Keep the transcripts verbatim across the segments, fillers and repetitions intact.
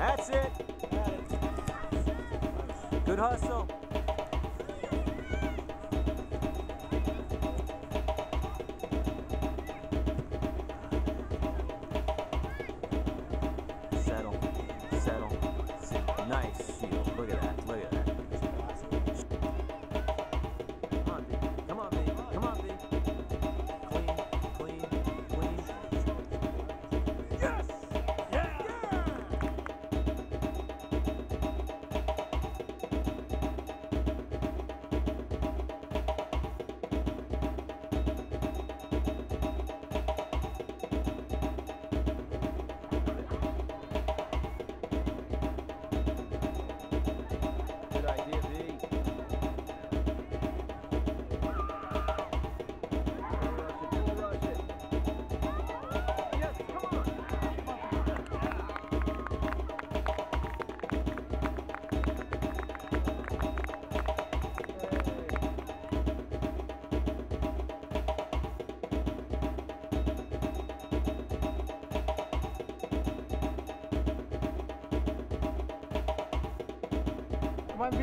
That's it. Good hustle. Settle. Settle. Nice shield. Look at that. Look at that. Come on, B. Come on, B. Come on, B. Clean. Clean. Clean. Yes! Yeah! Good idea, V. Bull rush it, bull rush it. Yes, come on. Come on, B.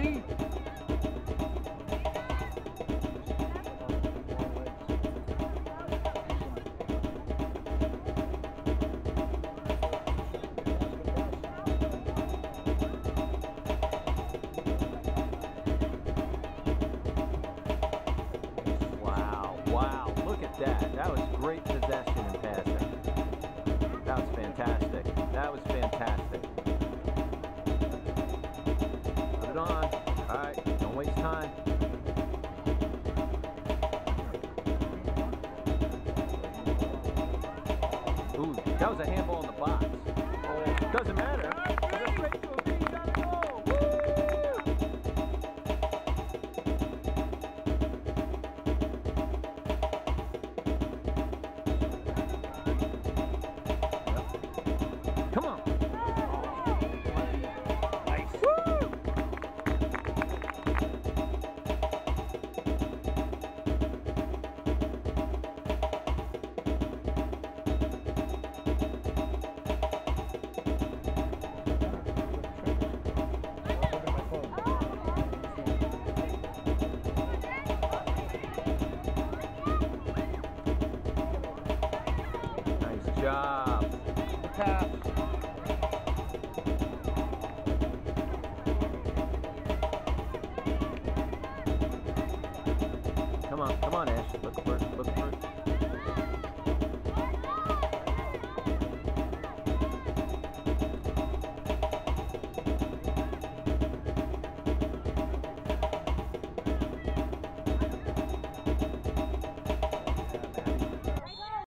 Wow, wow, look at that. That was great possession and passing. That was fantastic. That was fantastic. Put it on. All right, don't waste time. Ooh, that was a handball in the box. Doesn't matter. Just straight to a B, gotta go. Woo! Come on. Nice. Woo! Nice job. Pass. Come on, come on, Ash. Look for, look